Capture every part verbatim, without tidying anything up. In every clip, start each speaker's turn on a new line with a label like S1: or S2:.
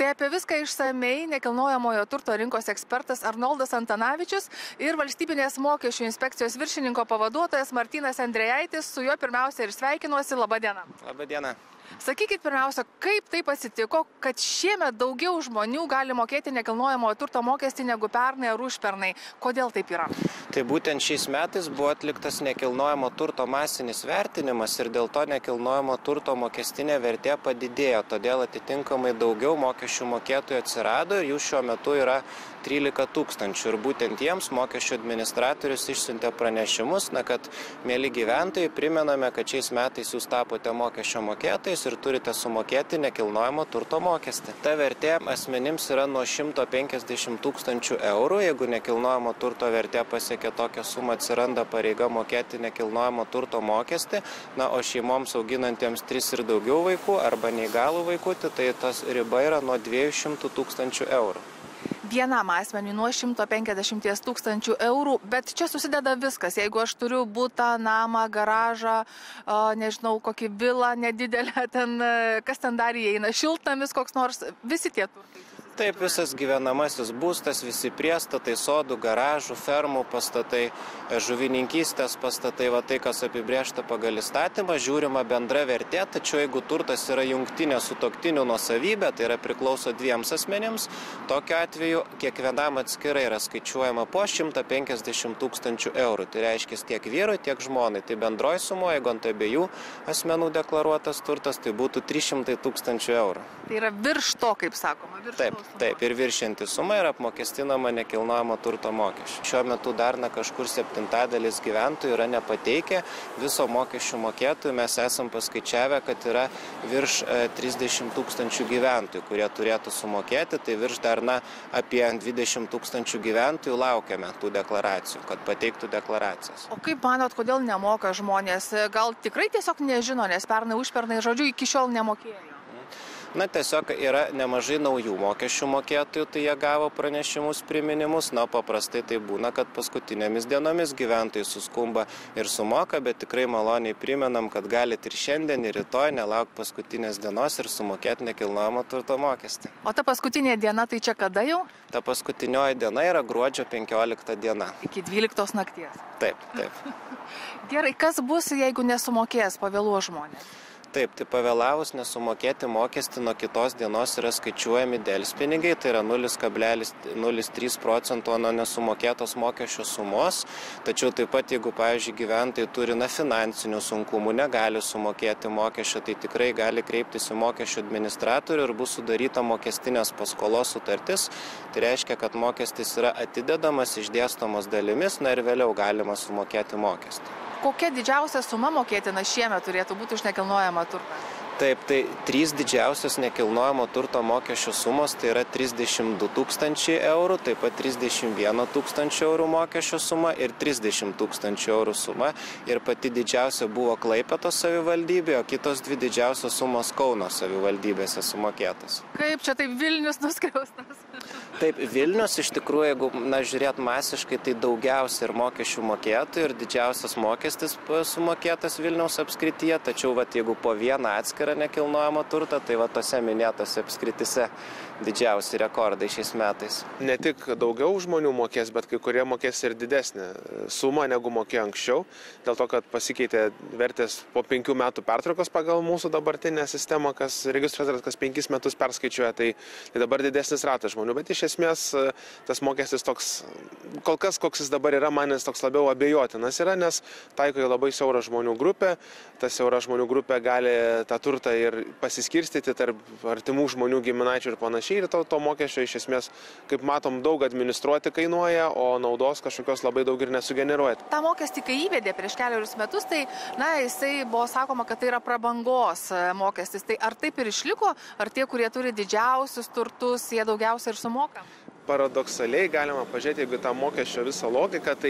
S1: Tai apie viską išsamei nekilnojamojo turto rinkos ekspertas Arnoldas Antanavičius ir valstybinės mokesčių inspekcijos viršininko pavaduotojas Martynas Andrejaitis. Su juo pirmiausia ir sveikinuosi. Labą dieną.
S2: Labą dieną.
S1: Sakykit pirmiausia, kaip taip atsitiko, kad šiemet daugiau žmonių gali mokėti nekilnojamojo turto mokestį negu pernai ar užpernai? Kodėl taip yra?
S2: Tai būtent šiais metais buvo atliktas nekilnojamo turto masinis vertinimas ir dėl to nekilnojamo turto mokestinė vertė padidėjo. Todėl atitinkamai daugiau mokesčių mokėtojų atsirado ir jų šiuo metu yra trylika tūkstančių. Ir būtent jiems mokesčių administratorius išsiuntė pranešimus, na, kad, mėly gyventojai, primename, kad šiais metais jūs tapote mokesčio mokėtojais ir turite sumokėti nekilnojamo turto mokestį. Ta vertė asmenims yra nuo šimto penkiasdešimt tūkstančių eurų. Jeigu nekilnojamo turto vertė pasiekia tokią sumą, atsiranda pareiga mokėti nekilnojamo turto mokestį. Na, o šeimoms auginantiems tris ir daugiau vaikų arba neįgalų vaikutį, tai tas riba yra nuo dviejų šimtų tūkstančių eurų.
S1: Vienam asmeniui nuo šimto penkiasdešimt tūkstančių eurų, bet čia susideda viskas. Jeigu aš turiu butą, namą, garažą, nežinau, kokį vilą nedidelę, ten, kas ten dar įeina, šiltnamis koks nors, visi tie turtai.
S2: Taip, visas gyvenamasis būstas, visi priestatai, sodų, garažų, fermų pastatai, žuvininkystės pastatai, va tai, kas apibrėžta pagal įstatymą, žiūrima bendra vertė, tačiau jeigu turtas yra jungtinė sutuoktinių nuosavybė, tai yra priklauso dviems asmenims, tokiu atveju kiekvienam atskirai yra skaičiuojama po šimtą penkiasdešimt tūkstančių eurų. Tai reiškia tiek vyrui, tiek žmonai. Tai bendroji suma, jeigu ant abiejų asmenų deklaruotas turtas, tai būtų trys šimtai tūkstančių eurų.
S1: Tai yra virš to, kaip sakoma, virš
S2: Taip. Taip, ir viršinti suma yra apmokestinama nekilnojamo turto mokesčiu. Šiuo metu dar na kažkur septintadalis gyventojų yra nepateikę viso mokesčių mokėtojų. Mes esam paskaičiavę, kad yra virš trisdešimt tūkstančių gyventojų, kurie turėtų sumokėti. Tai virš dar na apie dvidešimt tūkstančių gyventojų laukiame tų deklaracijų, kad pateiktų deklaracijas.
S1: O kaip manot, kodėl nemoka žmonės? Gal tikrai tiesiog nežino, nes pernai užpernai, žodžiu, iki šiol nemokėjo?
S2: Na, tiesiog yra nemažai naujų mokesčių mokėtojų, tai jie gavo pranešimus, priminimus. Na, paprastai tai būna, kad paskutinėmis dienomis gyventojai suskumba ir sumoka, bet tikrai maloniai primenam, kad galite ir šiandien, ir rytoj nelaukti paskutinės dienos ir sumokėti nekilnojamo turto mokestį.
S1: O ta paskutinė diena tai čia kada jau?
S2: Ta paskutinioji diena yra gruodžio penkiolikta diena.
S1: Iki dvyliktos nakties.
S2: Taip, taip.
S1: Gerai, kas bus, jeigu nesumokės, pavėluos žmonės?
S2: Taip, tai pavėlavus nesumokėti mokestį nuo kitos dienos yra skaičiuojami delspinigiai, tai yra nulis kablelis nulis trys procento nuo nesumokėtos mokesčio sumos. Tačiau taip pat, jeigu, pavyzdžiui, gyventojai turi na, finansinių sunkumų, negali sumokėti mokesčio, tai tikrai gali kreiptis į mokesčių administratorių ir bus sudaryta mokestinės paskolos sutartis. Tai reiškia, kad mokestis yra atidedamas, išdėstomas dalimis, na ir vėliau galima sumokėti mokestį.
S1: Kokia didžiausia suma mokėtina šiemet turėtų būti už nekilnojamą turtą?
S2: Taip, tai trys didžiausios nekilnojamo turto mokesčio sumos, tai yra trisdešimt du tūkstančiai eurų, taip pat trisdešimt vienas tūkstančių eurų mokesčio suma ir trisdešimt tūkstančių eurų suma. Ir pati didžiausia buvo Klaipėdos savivaldybė, o kitos dvi didžiausios sumos Kauno savivaldybėse sumokėtos.
S1: Kaip čia taip Vilnius nuskriaustas?
S2: Taip, Vilnius iš tikrųjų, jeigu na, žiūrėt masiškai, tai daugiausia ir mokesčių mokėtojų ir didžiausias mokestis sumokėtas Vilniaus apskrityje, tačiau vat, jeigu po vieną atskirą nekilnojamą turtą, tai va tose minėtose apskritise didžiausi rekordai šiais metais.
S3: Ne tik daugiau žmonių mokės, bet kai kurie mokės ir didesnę sumą negu mokėjo anksčiau, dėl to, kad pasikeitė vertės po penkių metų pertraukos pagal mūsų dabartinę sistemą, kas registruotas, kas penkis metus perskaičiuoja, tai, tai dabar didesnis ratas žmonių, bet iš esmės tas mokestis toks, kol kas koks jis dabar yra, man jis toks labiau abejotinas yra, nes taiko labai siaurą žmonių grupę, ta siaura žmonių grupė gali tą turtą ir pasiskirstyti tarp artimų žmonių, giminaičių ir panašiai. Ir to, to mokesčio iš esmės, kaip matom, daug administruoti kainuoja, o naudos kažkokios labai daug ir nesugeneruoja.
S1: Ta mokestį, kai įvedė prieš keliarius metus, tai na, jisai buvo sakoma, kad tai yra prabangos mokestis. Tai ar taip ir išliko, ar tie, kurie turi didžiausius turtus, jie daugiausia ir sumoka?
S3: Paradoksaliai galima pažiūrėti, jeigu tą mokesčio visą logiką, tai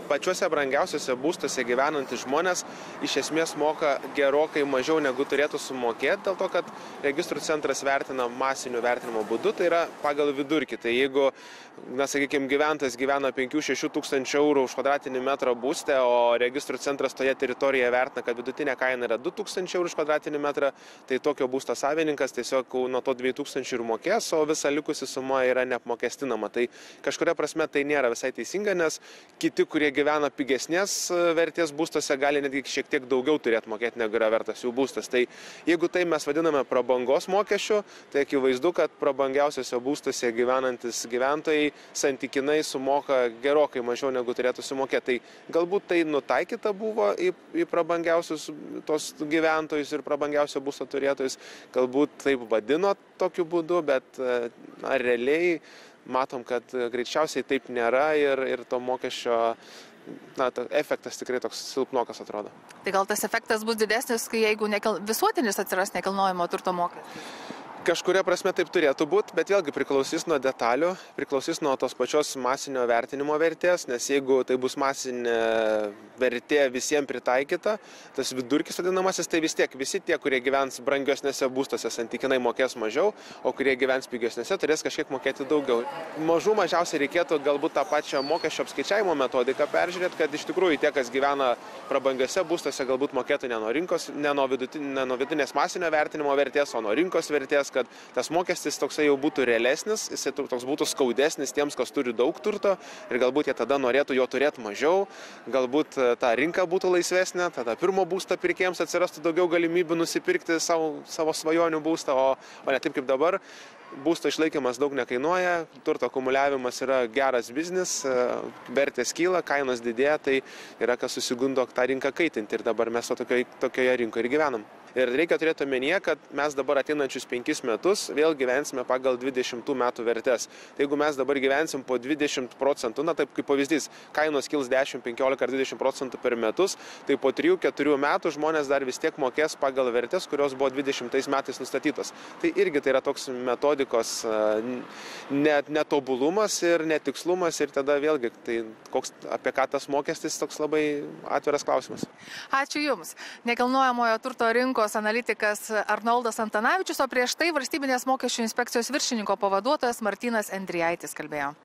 S3: pačiuose brangiausiuose būstuose gyvenantys žmonės iš esmės moka gerokai mažiau negu turėtų sumokėti, dėl to, kad registrų centras vertina masinių vertinimo būdu, tai yra pagal vidurkį. Tai jeigu, na, sakykime, gyventojas gyvena penkių šešių tūkstančių eurų už kvadratinį metrą būste, o registrų centras toje teritorijoje vertina, kad vidutinė kaina yra du tūkstančiai eurų už kvadratinį metrą, tai tokio būsto savininkas tiesiog nuo to dviejų tūkstančių ir mokės, o visa likusi suma yra neapmokestinama. Tai kažkuria prasme tai nėra visai teisinga, nes kiti, kurie gyvena pigesnės vertės būstuose, gali netgi šiek tiek daugiau turėti mokėti, negu yra vertas jų būstas. Tai jeigu tai mes vadiname prabangos mokesčiu, tai akivaizdu, kad prabangiausiuose būstuose gyvenantis gyventojai santykinai sumoka gerokai mažiau negu turėtų sumokėti. Tai galbūt tai nutaikyta buvo į, į prabangiausius tos gyventojus ir prabangiausio būsto turėtojus, galbūt taip vadino tokiu būdu, bet na, realiai matom, kad greičiausiai taip nėra ir, ir to mokesčio na, efektas tikrai toks silpnokas atrodo.
S1: Tai gal tas efektas bus didesnis, kai jeigu nekil... visuotinis atsiras nekilnojamo turto mokestis?
S3: Kažkuria prasme taip turėtų būti, bet vėlgi priklausys nuo detalių, priklausys nuo tos pačios masinio vertinimo vertės, nes jeigu tai bus masinė vertė visiems pritaikyta, tas vidurkis vadinamasis, tai vis tiek visi tie, kurie gyvens brangiosnėse būstuose, santykinai mokės mažiau, o kurie gyvens pigesnėse, turės kažkiek mokėti daugiau. Mažų mažiausiai reikėtų galbūt tą pačią mokesčio apskaičiavimo metodiką peržiūrėti, kad iš tikrųjų tie, kas gyvena prabangiose būstuose, galbūt mokėtų ne nuo rinkos, ne nuo vidutinės masinio vertinimo vertės, o nuo rinkos vertės, kad tas mokestis toksai jau būtų realesnis, jisai toks būtų skaudesnis tiems, kas turi daug turto ir galbūt jie tada norėtų jo turėti mažiau, galbūt ta rinka būtų laisvesnė, tada pirmo būsto pirkėjams atsirastų daugiau galimybių nusipirkti savo, savo svajonių būstą, o, o ne taip kaip dabar. Būsto išlaikymas daug nekainuoja, turto akumuliavimas yra geras biznis, vertės kyla, kainos didėja, tai yra kas susigundo tą rinką kaitinti ir dabar mes tokioje, tokioje rinkoje ir gyvenam. Ir reikia turėti omenyje, kad mes dabar ateinančius penkis metus vėl gyvensime pagal dvidešimtų metų vertės. Tai jeigu mes dabar gyvensim po dvidešimt procentų, na taip kaip pavyzdys, kainos kils dešimt, penkiolika ar dvidešimt procentų per metus, tai po trijų keturių metų žmonės dar vis tiek mokės pagal vertės, kurios buvo dvidešimtais metais nustatytos. Tai irgi tai yra toks metodikos net, netobulumas ir netikslumas ir tada vėlgi, tai koks, apie ką tas mokestis, toks labai atviras klausimas.
S1: Ačiū Jums. Nekilnojamojo turto rinkos analitikas Arnoldas Antanavičius, o prieš tai Valstybinės mokesčių inspekcijos viršininko pavaduotojas Martynas Endrijaitis kalbėjo.